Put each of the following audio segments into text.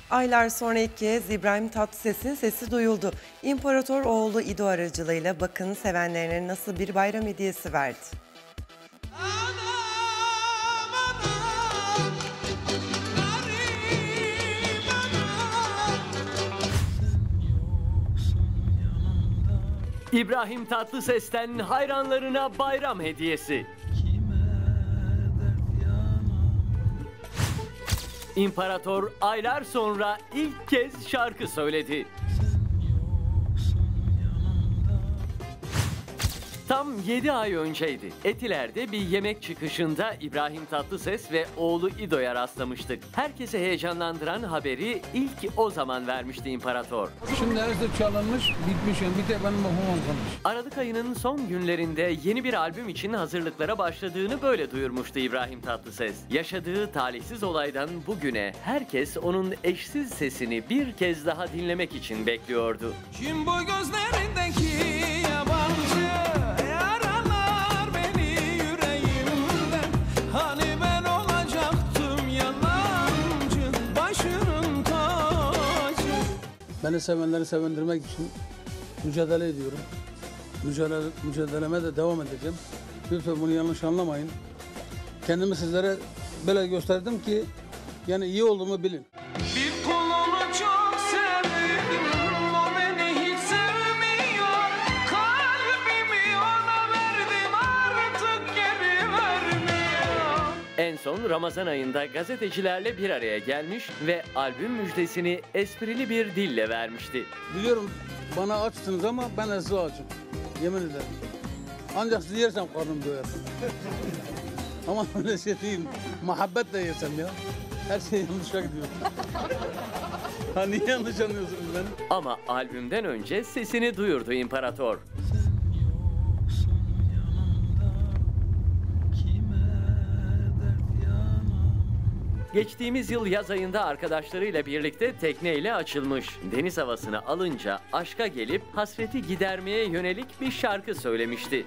Aylar sonra ilk kez İbrahim Tatlıses'in sesi duyuldu. İmparator oğlu İdo aracılığıyla bakın sevenlerine nasıl bir bayram hediyesi verdi. İbrahim Tatlıses'ten hayranlarına bayram hediyesi. İmparator aylar sonra ilk kez şarkı söyledi. Tam 7 ay önceydi. Etiler'de bir yemek çıkışında İbrahim Tatlıses ve oğlu İdo'ya rastlamıştık. Herkesi heyecanlandıran haberi ilk o zaman vermişti İmparator. Şimdi her şey çalınmış, bitmiş yani bir tek benim okumam kalmış. Aralık ayının son günlerinde yeni bir albüm için hazırlıklara başladığını böyle duyurmuştu İbrahim Tatlıses. Yaşadığı talihsiz olaydan bugüne herkes onun eşsiz sesini bir kez daha dinlemek için bekliyordu. Kim bu gözlerindeki yabancı? Beni sevenleri sevindirmek için mücadele ediyorum. Mücadeleme de devam edeceğim. Lütfen bunu yanlış anlamayın. Kendimi sizlere böyle gösterdim ki yani iyi olduğumu bilin. Bir kulunu çok sevdim, o beni hiç sevmiyor. Kalbimi ona verdim, artık geri vermiyor. En son Ramazan ayında gazetecilerle bir araya gelmiş ve albüm müjdesini esprili bir dille vermişti. Biliyorum bana açsınız ama ben size açım. Yemin ederim. Ancak sizi yersem karnım doyar. Ama öyle şey değil. Muhabbetle yersem ya. Her şey yanlışa gidiyor. Ha niye yanlış anlıyorsunuz beni? Ama albümden önce sesini duyurdu İmparator. Geçtiğimiz yıl yaz ayında arkadaşlarıyla birlikte tekneyle açılmış. Deniz havasını alınca aşka gelip hasreti gidermeye yönelik bir şarkı söylemişti.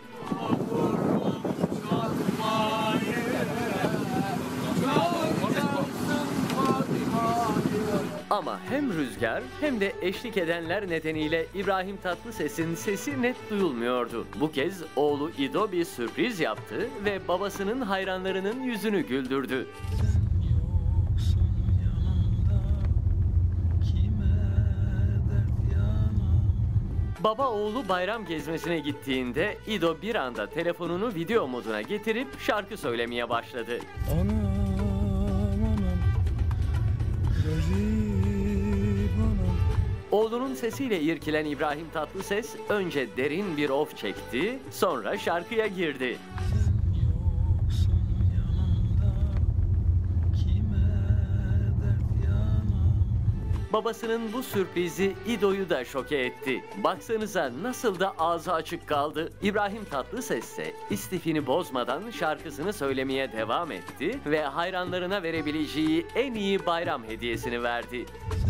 Ama hem rüzgar hem de eşlik edenler nedeniyle İbrahim Tatlıses'in sesi net duyulmuyordu. Bu kez oğlu İdo bir sürpriz yaptı ve babasının hayranlarının yüzünü güldürdü. Baba oğlu bayram gezmesine gittiğinde İdo bir anda telefonunu video moduna getirip şarkı söylemeye başladı. Anam anam, Recep anam. Oğlunun sesiyle irkilen İbrahim Tatlıses önce derin bir of çekti, sonra şarkıya girdi. Babasının bu sürprizi İdo'yu da şoke etti. Baksanıza nasıl da ağzı açık kaldı. İbrahim Tatlıses ise istifini bozmadan şarkısını söylemeye devam etti ve hayranlarına verebileceği en iyi bayram hediyesini verdi.